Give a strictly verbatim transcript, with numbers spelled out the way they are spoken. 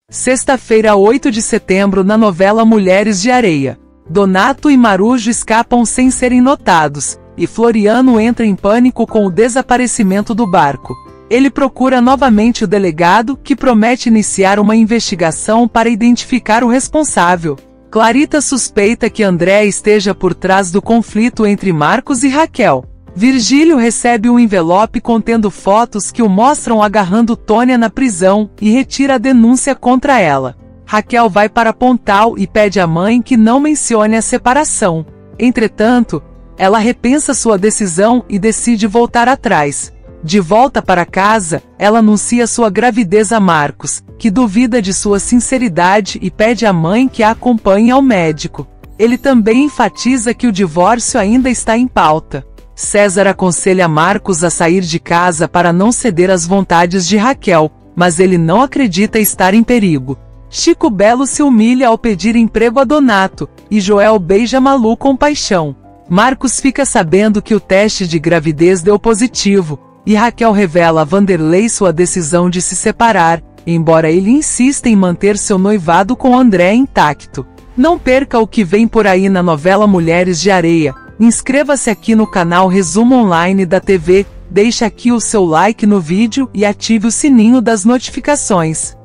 Sexta-feira, oito de setembro, na novela Mulheres de Areia. Donato e Marujo escapam sem serem notados, e Floriano entra em pânico com o desaparecimento do barco. Ele procura novamente o delegado, que promete iniciar uma investigação para identificar o responsável. Clarita suspeita que André esteja por trás do conflito entre Marcos e Raquel. Virgílio recebe um envelope contendo fotos que o mostram agarrando Tônia na prisão e retira a denúncia contra ela. Raquel vai para Pontal e pede à mãe que não mencione a separação. Entretanto, ela repensa sua decisão e decide voltar atrás. De volta para casa, ela anuncia sua gravidez a Marcos, que duvida de sua sinceridade e pede à mãe que a acompanhe ao médico. Ele também enfatiza que o divórcio ainda está em pauta. César aconselha Marcos a sair de casa para não ceder às vontades de Raquel, mas ele não acredita estar em perigo. Chico Belo se humilha ao pedir emprego a Donato, e Joel beija Malu com paixão. Marcos fica sabendo que o teste de gravidez deu positivo, e Raquel revela a Vanderlei sua decisão de se separar, embora ele insista em manter seu noivado com André intacto. Não perca o que vem por aí na novela Mulheres de Areia. Inscreva-se aqui no canal Resumo Online da T V, deixe aqui o seu like no vídeo e ative o sininho das notificações.